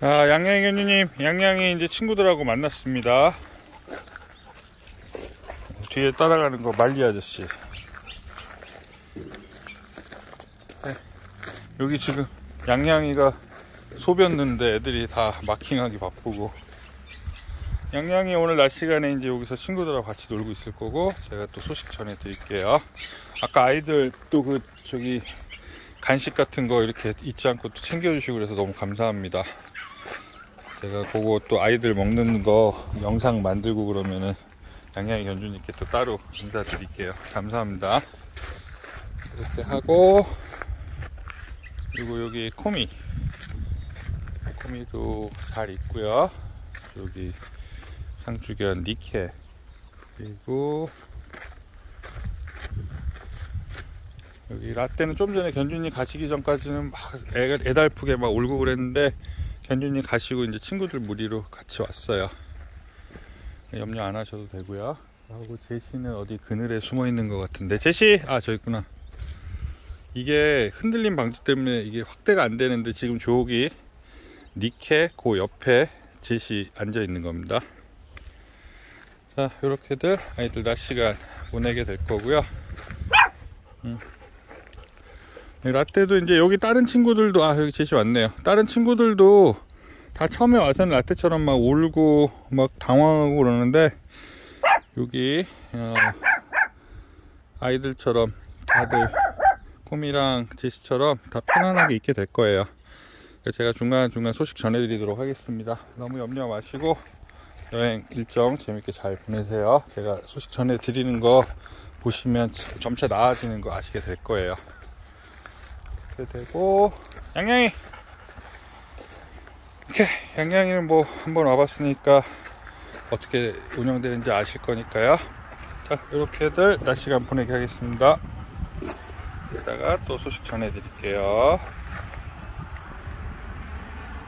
자, 양양이 견주님, 양양이 이제 친구들하고 만났습니다. 뒤에 따라가는 거 말리 아저씨. 네. 여기 지금 양양이가 소변는데 애들이 다 마킹하기 바쁘고, 양양이 오늘 낮 시간에 이제 여기서 친구들하고 같이 놀고 있을 거고, 제가 또 소식 전해 드릴게요. 아까 아이들 또 저기 간식 같은 거 이렇게 잊지 않고 또 챙겨주시고 그래서 너무 감사합니다. 제가 그거 또 아이들 먹는 거 영상 만들고 그러면은 양양이 견주님께 또 따로 인사드릴게요. 감사합니다. 이렇게 하고, 그리고 여기 코미도 잘 있고요. 여기 상주견 니케, 그리고 여기 라떼는 좀 전에 견주님 가시기 전까지는 막 애달프게 막 울고 그랬는데, 견주님 가시고 이제 친구들 무리로 같이 왔어요. 염려 안 하셔도 되고요. 하고 제시는 어디 그늘에 숨어 있는 것 같은데, 제시! 아, 저 있구나. 이게 흔들림 방지 때문에 이게 확대가 안 되는데, 지금 저기 니케 그 옆에 제시 앉아 있는 겁니다. 자, 요렇게들 아이들 낮 시간 보내게 될 거고요. 라떼도 이제 여기 다른 친구들도, 아, 여기 제시 왔네요. 다른 친구들도 다 처음에 와서는 라떼처럼 막 울고 막 당황하고 그러는데, 여기 아이들처럼 다들 코미랑 제시처럼 다 편안하게 있게 될 거예요. 제가 중간중간 소식 전해드리도록 하겠습니다. 너무 염려 마시고 여행 일정 재밌게 잘 보내세요. 제가 소식 전해드리는 거 보시면 점차 나아지는 거 아시게 될 거예요. 이렇게 되고, 양양이! 이렇게 양양이는 뭐 한번 와봤으니까 어떻게 운영되는지 아실 거니까요. 자, 이렇게들 낮 시간 보내게 하겠습니다. 이따가 또 소식 전해드릴게요.